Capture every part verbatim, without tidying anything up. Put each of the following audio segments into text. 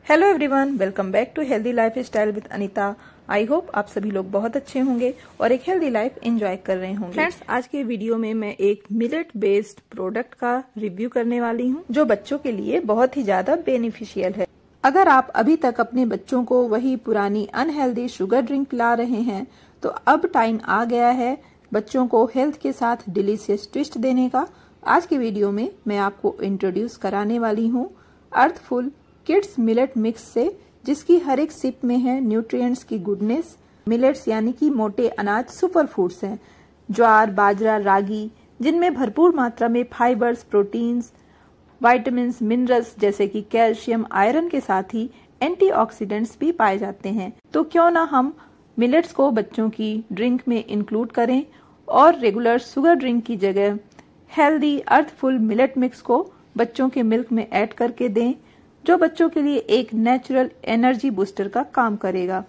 Hello everyone, welcome back to healthy life style with Anita. I hope आप सभी लोग बहुत अच्छे होंगे और एक हेल्दी लाइफ एंजॉय कर रहे होंगे। फ्रेंड्स, आज के वीडियो में मैं एक मिलेट बेस्ड प्रोडक्ट का रिव्यू करने वाली हूँ जो बच्चों के लिए बहुत ही ज्यादा बेनिफिशियल है। अगर आप अभी तक अपने बच्चों को वही पुरानी अनहेल्दी शुगर ड्रिंक पिला रहे हैं तो अब टाइम आ गया है बच्चों को हेल्थ के साथ डिलीशियस ट्विस्ट देने का। आज के वीडियो में मैं आपको इंट्रोड्यूस कराने वाली हूँ अर्थफुल किड्स मिलेट मिक्स से, जिसकी हर एक सिप में है न्यूट्रिएंट्स की गुडनेस। मिलेट्स यानी कि मोटे अनाज सुपर फूड्स हैं। ज्वार, बाजरा, रागी, जिनमें भरपूर मात्रा में फाइबर्स, प्रोटीन्स, विटामिन्स, मिनरल्स जैसे कि कैल्शियम, आयरन के साथ ही एंटीऑक्सीडेंट्स भी पाए जाते हैं। तो क्यों ना हम मिलेट्स को बच्चों की ड्रिंक में इंक्लूड करें और रेगुलर शुगर ड्रिंक की जगह हेल्दी अर्थफुल मिलेट मिक्स को बच्चों के मिल्क में ऐड करके दें, जो बच्चों के लिए एक नेचुरल एनर्जी बूस्टर का काम करेगा।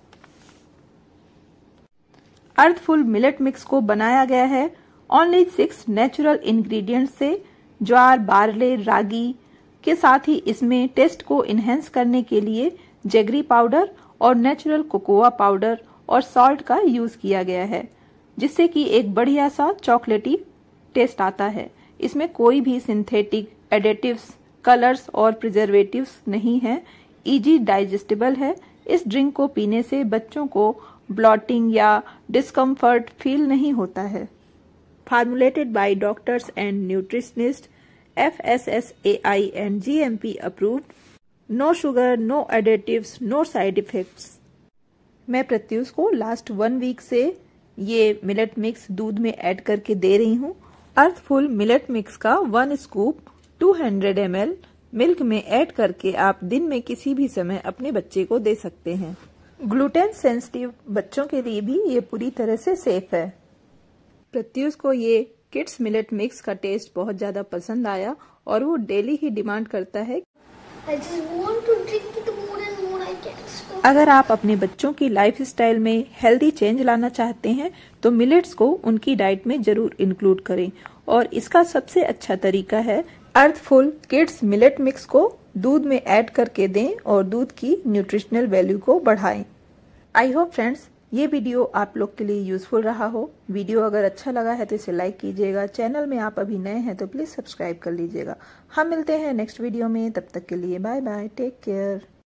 अर्थफुल मिलेट मिक्स को बनाया गया है ओनली सिक्स नेचुरल इंग्रेडिएंट्स से। ज्वार, बारले, रागी के साथ ही इसमें टेस्ट को इनहेंस करने के लिए जेगरी पाउडर और नेचुरल कोकोआ पाउडर और सॉल्ट का यूज किया गया है, जिससे कि एक बढ़िया सा चॉकलेटी टेस्ट आता है। इसमें कोई भी सिंथेटिक एडिटिव्स, कलर्स और प्रिजर्वेटिव्स नहीं है। इजी डाइजेस्टेबल है। इस ड्रिंक को पीने से बच्चों को ब्लॉटिंग या डिस्कम्फर्ट फील नहीं होता है। Formulated by doctors and nutritionist, F S S A I and G M P approved. No sugar, no additives, no side effects. मैं प्रत्युष को लास्ट वन वीक से ये मिलेट मिक्स दूध में ऐड करके दे रही हूँ। अर्थफुल मिलेट मिक्स का वन स्कूप दो सौ एम एल मिल्क में ऐड करके आप दिन में किसी भी समय अपने बच्चे को दे सकते हैं। ग्लूटेन सेंसिटिव बच्चों के लिए भी ये पूरी तरह से सेफ है। प्रत्युष को ये किड्स मिलेट मिक्स का टेस्ट बहुत ज्यादा पसंद आया और वो डेली ही डिमांड करता है। I just want to drink it more and more. I can't stop. अगर आप अपने बच्चों की लाइफ स्टाइल में हेल्दी चेंज लाना चाहते हैं तो मिलेट्स को उनकी डाइट में जरूर इंक्लूड करें, और इसका सबसे अच्छा तरीका है अर्थफुल किड्स मिलेट मिक्स को दूध में ऐड करके दें और दूध की न्यूट्रिशनल वैल्यू को बढ़ाएं। आई होप फ्रेंड्स ये वीडियो आप लोग के लिए यूजफुल रहा हो। वीडियो अगर अच्छा लगा है तो इसे लाइक कीजिएगा। चैनल में आप अभी नए हैं तो प्लीज सब्सक्राइब कर लीजिएगा। हम मिलते हैं नेक्स्ट वीडियो में, तब तक के लिए बाय बाय, टेक केयर।